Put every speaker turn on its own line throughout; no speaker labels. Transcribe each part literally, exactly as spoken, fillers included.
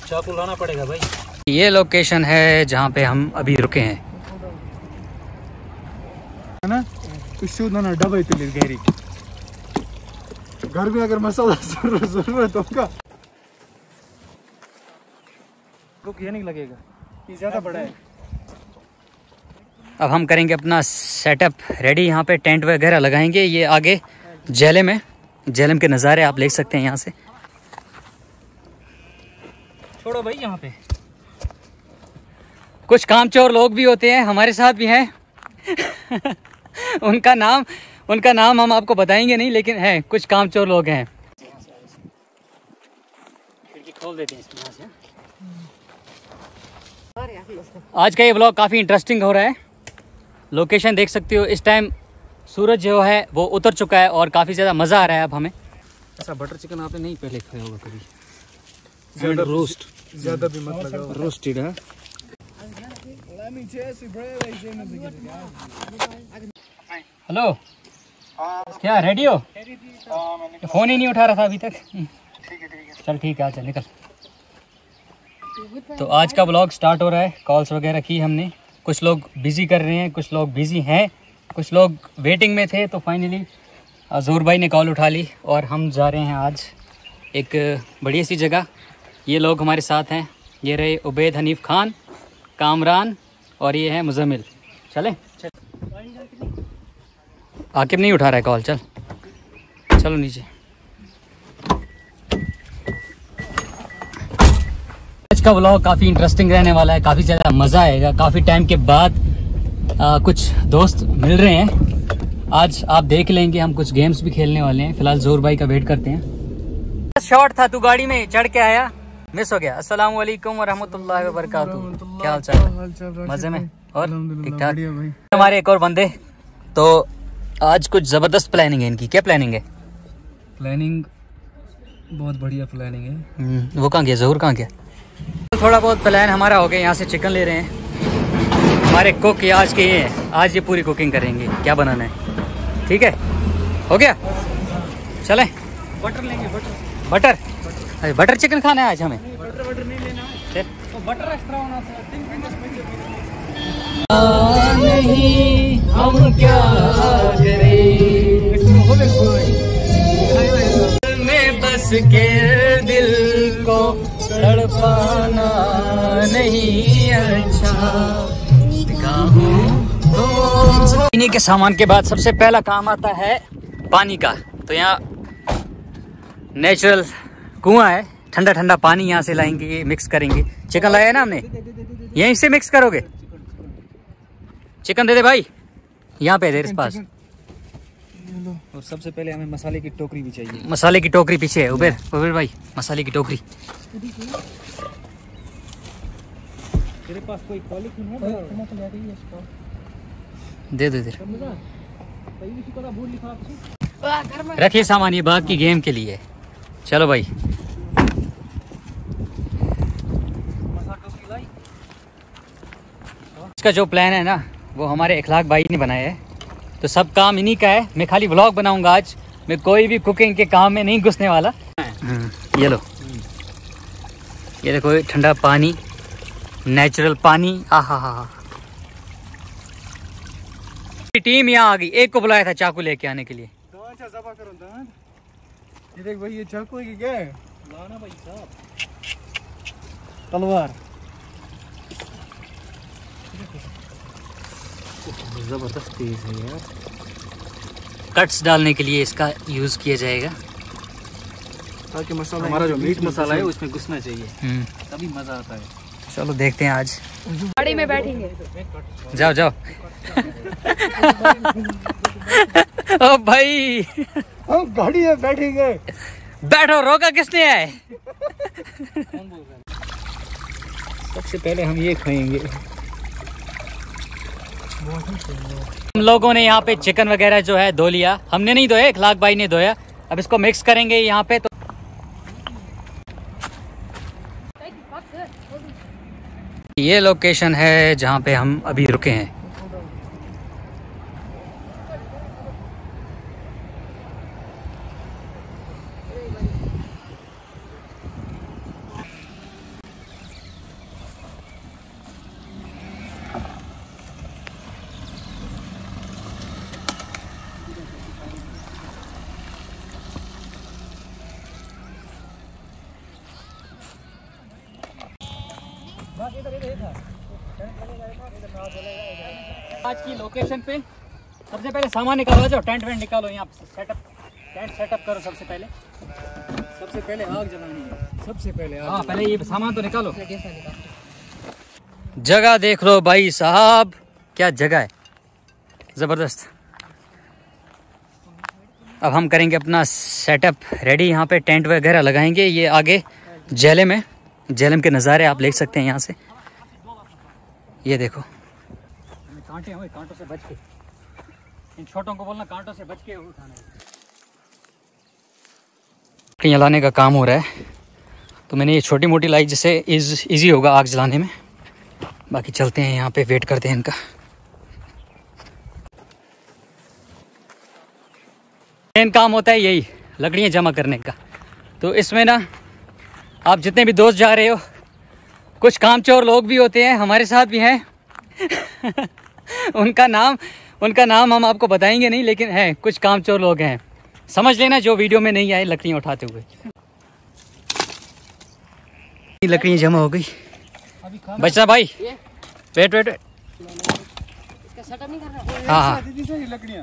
चाकू लाना पड़ेगा भाई।
ये लोकेशन है जहाँ पे हम अभी रुके हैं
ना। ना डबे गहरी घर में अगर मसाला जरूरत होगा रुक ये नहीं लगेगा, ये ज्यादा बड़ा है।
अब हम करेंगे अपना सेटअप रेडी। यहाँ पे टेंट वगैरह लगाएंगे। ये आगे झेलम है, झेलम के नज़ारे आप देख सकते हैं यहाँ से।
छोड़ो भाई, यहाँ पे
कुछ कामचोर लोग भी होते हैं, हमारे साथ भी हैं उनका नाम उनका नाम हम आपको बताएंगे नहीं, लेकिन हैं कुछ कामचोर लोग हैं। खिड़की खोल देते हैं इसमें यहाँ से। आज का ये व्लॉग काफ़ी इंटरेस्टिंग हो रहा है। लोकेशन देख सकते हो, इस टाइम सूरज जो है वो उतर चुका है और काफ़ी ज़्यादा मज़ा आ रहा है अब हमें।
ऐसा बटर चिकन आपने नहीं पहले खाया होगा कभी। ज्यादा रोस्ट ज्यादा भी मत लगाओ, रोस्टेड है।
हेलो, क्या रेडी हो? फ़ोन ही नहीं उठा रहा था अभी तक। चल ठीक है, अच्छा निकल। तो आज का व्लॉग स्टार्ट हो रहा है। कॉल्स वगैरह की हमने, कुछ लोग बिज़ी कर रहे हैं, कुछ लोग बिज़ी हैं, कुछ लोग वेटिंग में थे। तो फाइनली ज़ोर भाई ने कॉल उठा ली और हम जा रहे हैं आज एक बढ़िया सी जगह। ये लोग हमारे साथ हैं, ये रहे उबैद हनीफ खान, कामरान और ये है मुजम्मिल। चले चल। आकिब नहीं उठा रहा है कॉल, चल चलो नीचे। आज का व्लॉग काफ़ी इंटरेस्टिंग रहने वाला है, काफ़ी ज़्यादा मज़ा आएगा। काफ़ी टाइम के बाद आ, कुछ दोस्त मिल रहे हैं। आज आप देख लेंगे, हम कुछ गेम्स भी खेलने वाले हैं। फिलहाल जोर भाई का वेट करते हैं। शॉर्ट था, तू गाड़ी में चढ़ के आया, मिस हो गया। अस्सलाम वालेकुम वरहमतुल्लाहि वबरकातुहू। क्या हाल चाल? मज़े में और ठीक ठाक। हमारे एक और बंदे। तो आज कुछ ज़बरदस्त प्लानिंग है इनकी। क्या प्लानिंग है?
प्लानिंग बहुत बढ़िया प्लानिंग है।
वो कहाँ गया? ज़हूर कहाँ गया? थोड़ा बहुत प्लान हमारा हो गया। यहाँ से चिकन ले रहे हैं। हमारे कुक ये आज के ये हैं, आज ये पूरी कुकिंग करेंगे। क्या बनाना है? ठीक है, हो गया, चलें।
बटर लेंगे, बटर
बटर अरे बटर चिकन खाना है आज हमें।
बटर बटर नहीं लेना है तो बटर एक्स्ट्रा होना
नहीं, हम क्या करें में बस के दिल को तड़पाना नहीं अच्छा। पीने के सामान के बाद सबसे पहला काम आता है पानी का। तो यहाँ नेचुरल कुआं है, ठंडा ठंडा पानी यहाँ से लाएंगे, ये मिक्स करेंगे। चिकन लाया है ना हमने, यहीं से मिक्स करोगे। चिकन दे दे भाई, यहाँ पे दे इस पास।
और सबसे पहले हमें मसाले की टोकरी भी चाहिए।
मसाले की टोकरी पीछे है। उबेर उबेर भाई, मसाले की टोकरी।
तेरे पास कोई पॉलीथिन है?
दे दे दे रखिए सामान, ये बात की गेम के लिए। चलो भाई, इसका जो प्लान है ना वो हमारे इखलाक भाई ने बनाया है। तो सब काम इन्हीं का है। मैं खाली व्लॉग बनाऊंगा आज, मैं कोई भी कुकिंग के काम में नहीं घुसने वाला। ये लो, ये देखो ठंडा पानी, नेचुरल पानी। आ हा हा हा। टीम यहाँ आ गई। एक को बुलाया था चाकू लेके आने के लिए।
ये देख भाई, ये चाकू है कि क्या है? लाना भाई साहब, तलवार। जबरदस्त तेज है यार।
कट्स डालने के लिए इसका यूज किया जाएगा,
ताकि मसाला, हमारा जो मीट मसाला है उसमें घुसना चाहिए, तभी मजा आता है।
चलो देखते हैं आज।
गाड़ी में बैठेंगे।
जाओ जाओ ओ भाई,
हम गाड़ी में बैठेंगे।
बैठो, रोका किसने है?
सबसे पहले हम ये खाएंगे।
हम लोगों ने यहाँ पे चिकन वगैरह जो है धो लिया। हमने नहीं धोया, इखलाक भाई ने धोया। अब इसको मिक्स करेंगे यहाँ पे। तो ये लोकेशन है जहाँ पे हम अभी रुके हैं। आज की लोकेशन पे सबसे पहले सामान निकालो, जाओ टेंट वेंट निकालो, यहाँ सेटअप टेंट सेटअप करो। सबसे पहले
सबसे पहले आग जलानी है, सबसे पहले आग।
हाँ पहले ये सामान तो निकालो। जगह देख लो भाई साहब, क्या जगह है, जबरदस्त। अब हम करेंगे अपना सेटअप रेडी, यहाँ पे टेंट वगैरह लगाएंगे। ये आगे झेलम है, झेलम के नज़ारे आप देख सकते हैं यहाँ से। ये देखो कांटे हैं, कांटों से बच के, इन छोटों को बोलना कांटों से बच के उठाना है। जलाने का काम हो रहा है, तो मैंने ये छोटी मोटी लाई जिससे इज इजी होगा आग जलाने में। बाकी चलते हैं यहाँ पे, वेट करते हैं इनका। मेन काम होता है यही, लकड़ियाँ जमा करने का। तो इसमें ना आप जितने भी दोस्त जा रहे हो, कुछ कामचोर लोग भी होते हैं, हमारे साथ भी हैं उनका नाम उनका नाम हम आपको बताएंगे नहीं, लेकिन है कुछ कामचोर लोग हैं, समझ लेना, जो वीडियो में नहीं आए लकड़ियाँ उठाते हुए। लकड़ियाँ जमा हो गई। बच्चा भाई वेट वेट वेट, हाँ हाँ
लकड़ियाँ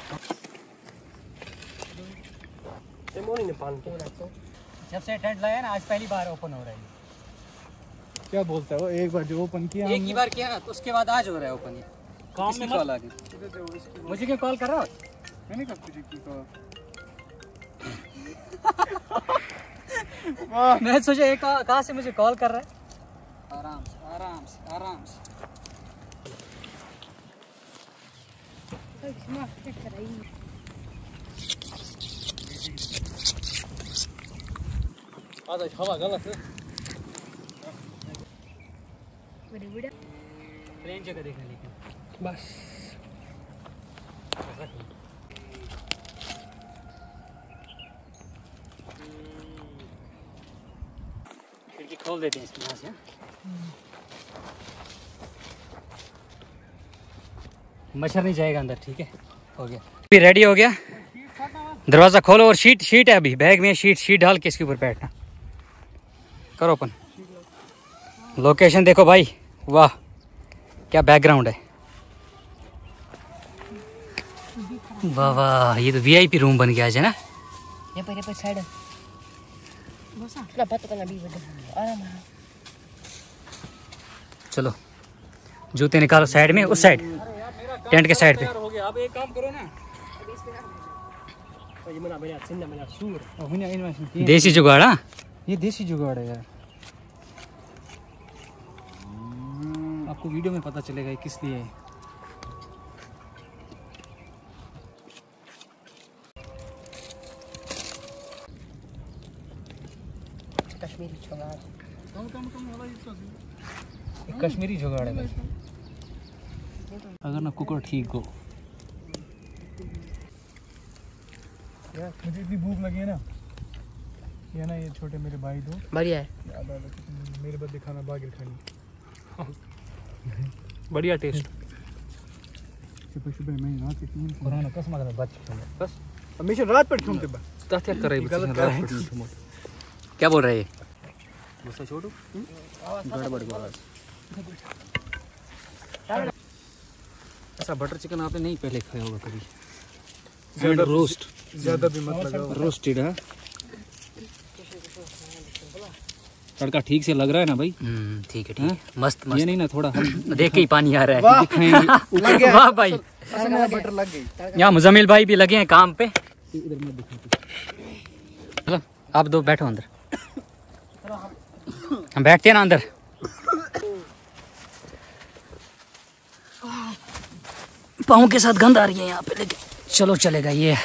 जब से टेंट लाया ना, आज पहली बार ओपन हो रहा है।
क्या बोलता है वो, एक बार जो ओपन किया,
एक ही बार किया ना, तो उसके बाद आज हो रहा है ओपन। काम में कॉल आ गई, मुझे क्यों कॉल कर रहा हो?
मैंने कब तुझे की कॉल?
मैं सोचा एक कहाँ से मुझे कॉल कर रहा है। आराम से आराम से आराम से।
आधा हवा गलत है,
प्लेन जगह देखना, लेकिन
बस
खिड़की खोल देते हैं इसके यहाँ से। मच्छर नहीं जाएगा अंदर, ठीक है, हो गया। अभी रेडी हो गया, दरवाज़ा खोलो और शीट शीट है अभी बैग में, शीट शीट डाल के इसके ऊपर बैठना। करो ओपन। लोकेशन देखो भाई, वाह क्या बैकग्राउंड है, वाह वाह, ये तो वीआईपी रूम बन गया है ना। चलो जूते निकालो साइड में, उस साइड टेंट के साइड पे।
हो गया, अब एक काम करो ना,
देसी जुगाड़, हाँ
ये देसी जुगाड़ है यार, आपको वीडियो में पता चलेगा ये किस लिए है।
कश्मीरी जुगाड़,
कश्मीरी जुगाड़ है भाई। अगर ना कुकर ठीक हो, यार मुझे इतनी भूख लगी है ना, ये ना ये छोटे मेरे भाई दो
बढ़िया है,
मेरे बदले खाना बागिर खानी बढ़िया टेस्ट। सुबह सुबह मैं रात के तीन पुराना कसम लगा बच बस हमेशा रात पर घूमते बस क्या कर रहे हैं,
क्या बोल रहे हैं?
गुस्सा छोड़ो, गड़बड़ आवाज।
ऐसा बटर चिकन आपने नहीं पहले खाया होगा कभी,
ज्यादा
रोस्ट,
ज्यादा भी मत लगाओ,
रोस्टेड है। तड़का ठीक से लग रहा है ना भाई? ठीक है ठीक है, मस्त मस्त।
ये नहीं ना थोड़ा
देख के ही पानी आ रहा है।
दिखाएंगे
वाह भाई,
बटर लग गई।
यहाँ मुजम्मिल भाई भी लगे हैं काम पे। चलो आप दो बैठो अंदर, हम बैठते हैं ना अंदर। पाँव के साथ गंद आ रही है यहाँ पे, लेकिन चलो चलेगा। ये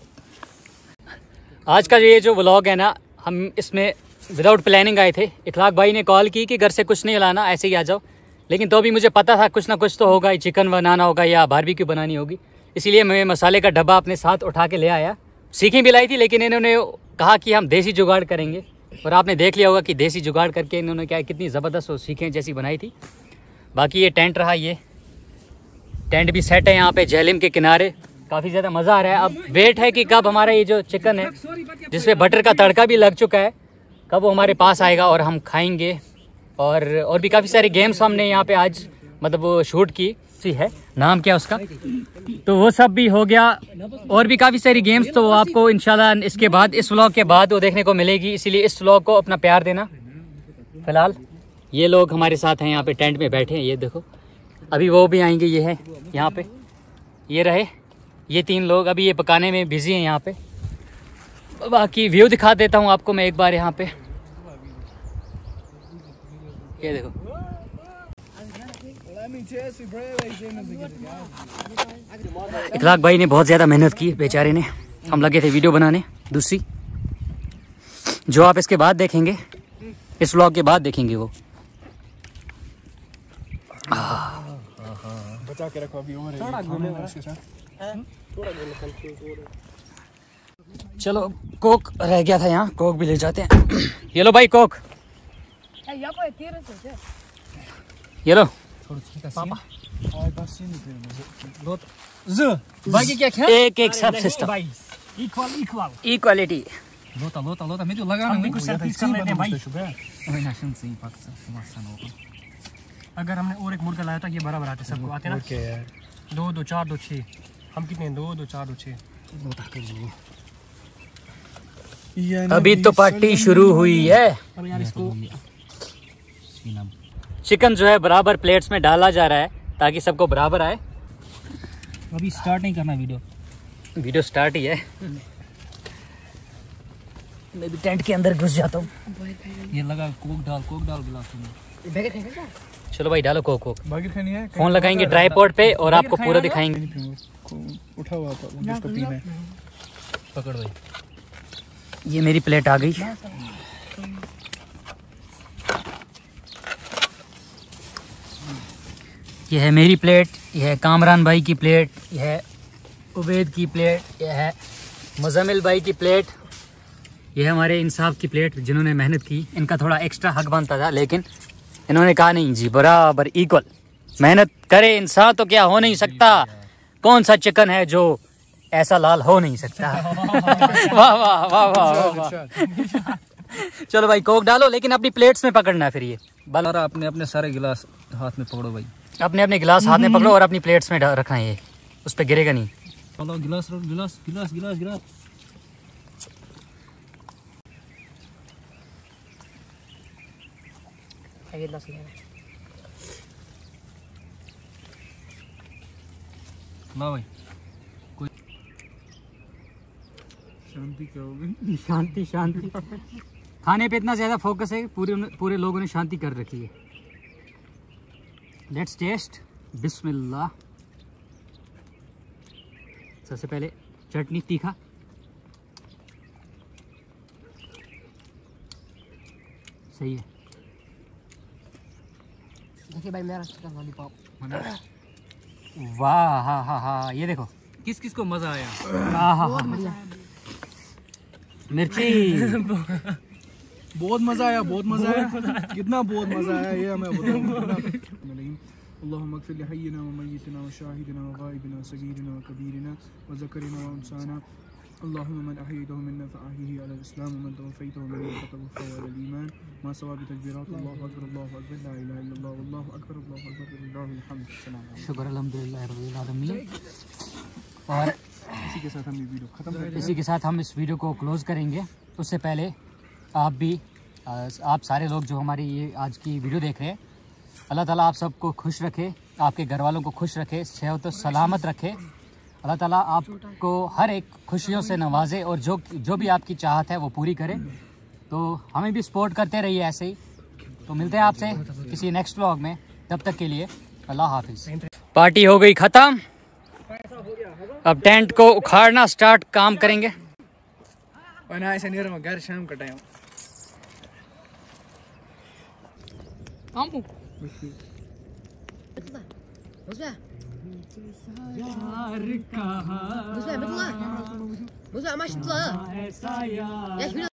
आज का ये जो व्लॉग है ना, हम इसमें विदाउट प्लानिंग आए थे। इखलाक भाई ने कॉल की कि घर से कुछ नहीं लाना, ऐसे ही आ जाओ, लेकिन तो भी मुझे पता था कुछ ना कुछ तो होगा, चिकन बनाना होगा या बारबेक्यू बनानी होगी, इसलिए मैं मसाले का डब्बा अपने साथ उठा के ले आया। सीखी भी लाई थी, लेकिन इन्होंने कहा कि हम देसी जुगाड़ करेंगे, और आपने देख लिया होगा कि देसी जुगाड़ करके इन्होंने क्या कितनी ज़बरदस्त वो सीखें जैसी बनाई थी। बाकी ये टेंट रहा, ये टेंट भी सेट है यहाँ पे झेलम के किनारे, काफ़ी ज़्यादा मज़ा आ रहा है। अब वेट है कि कब हमारा ये जो चिकन है जिसपे बटर का तड़का भी लग चुका है, कब वो हमारे पास आएगा और हम खाएंगे और और भी काफ़ी सारे गेम्स हमने यहाँ पे आज मतलब वो शूट की सी है, नाम क्या उसका, तो वो सब भी हो गया। और भी काफ़ी सारी गेम्स तो आपको इंशाल्लाह इसके बाद इस व्लॉग के बाद वो देखने को मिलेगी, इसीलिए इस व्लॉग को अपना प्यार देना। फिलहाल ये लोग हमारे साथ हैं यहाँ पे टेंट में बैठे हैं, ये देखो अभी वो भी आएंगे, ये है यहाँ पे, ये रहे ये तीन लोग, अभी ये पकाने में बिजी हैं यहाँ पे। बाकी व्यू दिखा देता हूँ आपको मैं एक बार यहाँ पे, ये देखो इखलाक भाई ने बहुत ज़्यादा मेहनत की बेचारे ने, हम लगे थे वीडियो बनाने दूसरी, जो आप इसके बाद देखेंगे, इस व्लॉग के बाद देखेंगे वो।
बचा के रखो अभी और
चलो कोक रह गया था यहाँ, कोक भी ले जाते हैं। ये लो भाई कोक, ये लो पापा।
बाकी क्या क्या
एक एक सब सिस्टम
इक्वल इक्वल
इक्वालिटी।
लोटा लोटा लोटा मैं तो लगा
हम भी कुछ सर्विस कर लेते हैं भाई। अगर हमने और एक मुर्गा लाया था ये बराबर आते सबको आते ना, दो दो चार दो छः, हम कितने हैं? दो दो चार दो छः।
अभी तो पार्टी शुरू हुई है।
अब यार इसको
चिकन जो है बराबर प्लेट्स में डाला जा रहा है ताकि सबको बराबर आए।
अभी स्टार्ट नहीं करना वीडियो,
वीडियो स्टार्ट ही है। मैं भी टेंट के अंदर घुस जाता हूँ।
ये लगा कोक डाल कोक डाल गिलास में।
चलो भाई डालो कोक कोक।
बाकी खानी है,
फोन लगाएंगे ट्राइपॉड पे और आपको पूरा दिखाएंगे।
उठा हुआ था जिसको पीना है।
पकड़ भाई, ये मेरी प्लेट आ गई। ये है मेरी प्लेट, ये है कामरान भाई की प्लेट, ये है उबैद की प्लेट, ये है मुजम्मिल भाई की प्लेट, ये है हमारे इंसाफ की प्लेट जिन्होंने मेहनत की। इनका थोड़ा एक्स्ट्रा हक बनता था लेकिन इन्होंने कहा नहीं जी, बराबर इक्वल मेहनत करे इंसान तो क्या हो नहीं सकता। कौन सा चिकन है जो ऐसा लाल हो नहीं सकता। वाह वाह वाह वाह वाह। चलो भाई कोक डालो, लेकिन अपनी प्लेट्स में पकड़ना है फिर। ये
बाल अपने अपने सारे गिलास हाथ में पकड़ो भाई,
अपने अपने गिलास हाथ में पकड़ो और अपनी प्लेट्स में रखना है, ये उस पर गिरेगा नहीं।
चलो गिलास गिलास गिलास गिलास गिलास ला भाई।
शांति क्या होगी?
शांति शांति। खाने पे इतना ज्यादा फोकस है, पूरे पूरे लोगों ने शांति कर रखी है। लेट्स टेस्ट, बिस्मिल्लाह। सबसे पहले चटनी तीखा, सही है।
देखिए भाई मेरा चिकन लॉलीपॉप।
वाह हाँ हाँ हाँ, ये देखो
किस किस को मजा आया?
हाँ हाँ हाँ, मिर्ची।
बहुत मजा आया, बहुत मजा आया। कितना बहुत मजा आया ये हमें बताओ। अल्लाहुम्मा अग़फ़िर लिहय्यिना व मय्यितिना व शाहिदिना व गाइबिना व सगीरिना व कबीरिना व ज़करिना व उनसाना। अल्लाहुम्मा मन अहयैतहु मिन्ना फ़अहयिही अलल इस्लाम व मन तवफ़्फ़यतहु मिन्ना फ़तवफ़्फ़हु अलल ईमान मा सवा बितकबीरात अल्लाहु अकबर अल्लाहु अकबर ला इलाहा इल्लल्लाह वल्लाहु अकबर अल्लाहु अकबर वलिल्लाहिल हम्द।
शुक्र अल्हम्दुलिल्लाह रब्बिल आलमीन। और
इसी के साथ हम ये वीडियो खत्म करते हैं।
इसी के साथ हम इस वीडियो को क्लोज करेंगे। उससे पहले आप भी, आप सारे लोग जो हमारी ये आज की वीडियो देख रहे हैं, अल्लाह ताला आप सबको खुश रखे, आपके घर वालों को खुश रखे, सेहत और सलामत रखे। अल्लाह ताला आपको हर एक खुशियों से नवाजे और जो जो भी आपकी चाहत है वो पूरी करे। तो हमें भी सपोर्ट करते रहिए ऐसे ही। तो मिलते हैं आपसे किसी नेक्स्ट व्लॉग में, तब तक के लिए अल्लाह हाफिज़। पार्टी हो गई ख़त्म, अब टेंट को उखाड़ना स्टार्ट काम करेंगे।
और ना ऐसे नहीं रहा, घर शाम का time.
Bos, betul lah. Bos, masih tu lah.